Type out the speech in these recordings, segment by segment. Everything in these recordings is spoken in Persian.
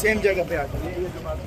सेम जगह पे आते हैं। ये जो बात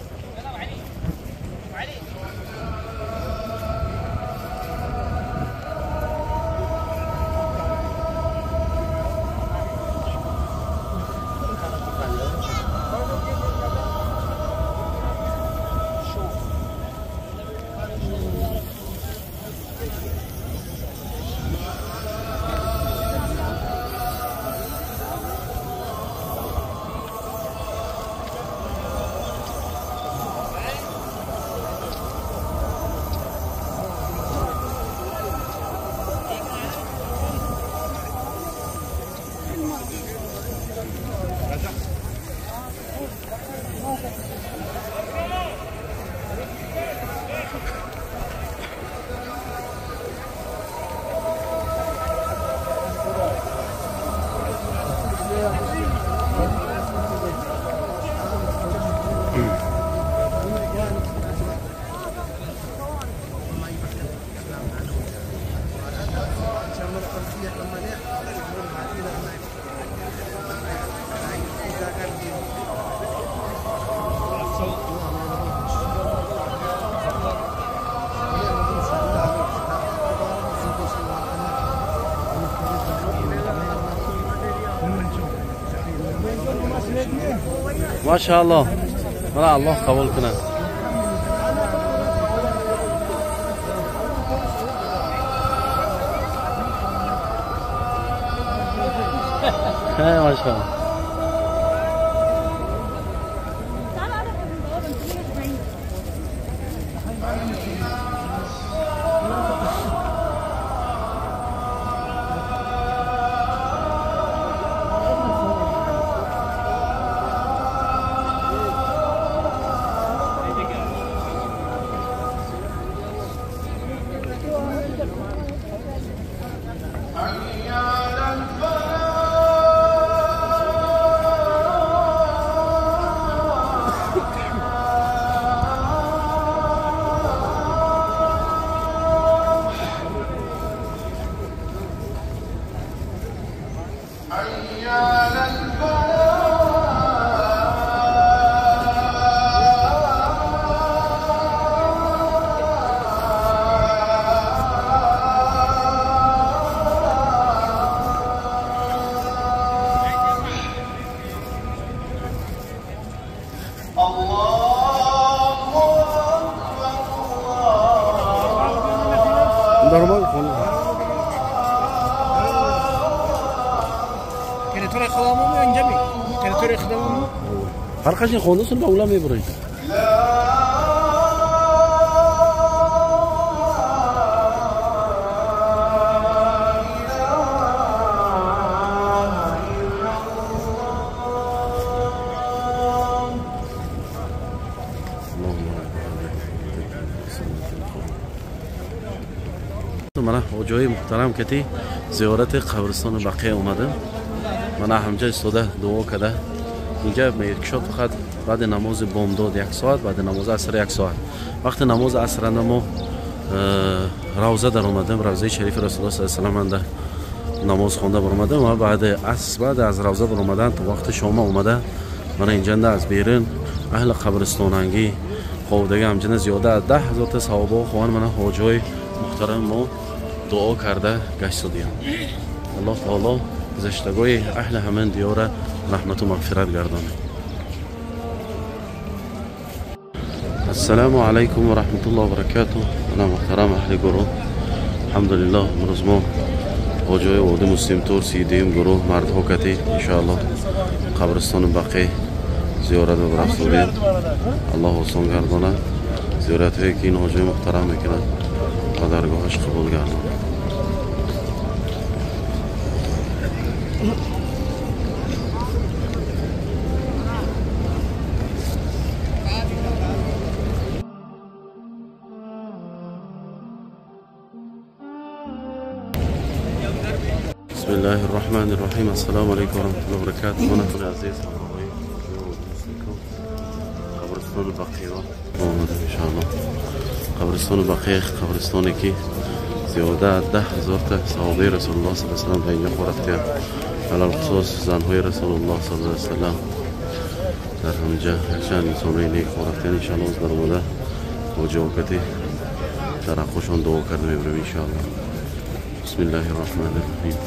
माशाअल्लाह मला अल्लाह कबूल करा। है माशाअल्लाह। normal konu. Teritoriya kılamı mı önce mi? Teritoriya kılamı mı? Farkacın konusunu da ulamıyor burayı. من جای محترم کتی زیارت قبرستان بقیه اومدم. من همجا استوده دعا کرده. اینجا میرکشاف فقط بعد نماز بامداد 1 ساعت، بعد نماز عصر 1 ساعت. وقت نماز عصر ما روزه در اومدم، روزه شریف رسول الله صلی الله علیه و آله نماز خونده بر اومدم و بعد از روزه بر اومدن تا وقت شام اومده من اینجا از بیرون اهل قبرستانانگی خودگی همچنین زیاده از 10,000 تا صحابه خوان من حاجای محترم ما دعا کرده گشت دیم. الله تعالی گذشتگاه اهل همین دیار رحمت و مغفرت گردانه. السلام علیکم و رحمت الله و برکاته. من محترم اهل گروه الحمدلله امروز ما حاجای وادی مسلم تور 32 گروه مرد ها کتی انشاءالله قبرستان بقیه زیارت و برفتوریم. الله آسان گردانه زیارت هایی که این حاجای محترم میکنه و درگاهش قبول گردانه. بسم الله الرحمن الرحیم. السلام علیکم و رحمت الله و برکاته. من عزیز قبرستان بقیه آمدم انشاءالله. قبرستان بقیه قبرستانی که زیاده 10,000 تا صحابه رسول الله صلی الله علیه و آله اینجا خورد کرد، علل خصوص زنهای رسول الله صلی الله علیه و آله در همجا هرچند انسانای نیک رفتن انشاءالله از در اومده با جواکتی در حقشان دعا کرده میبرم انشاءالله. بسم الله الرحمن الرحیم.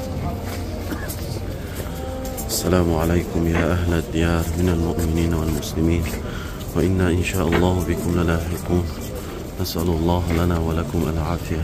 السلام عليكم يا أهل الديار من المؤمنين والمسلمين وإنا إن شاء الله بكم للاحقون. نسأل الله لنا ولكم العافية.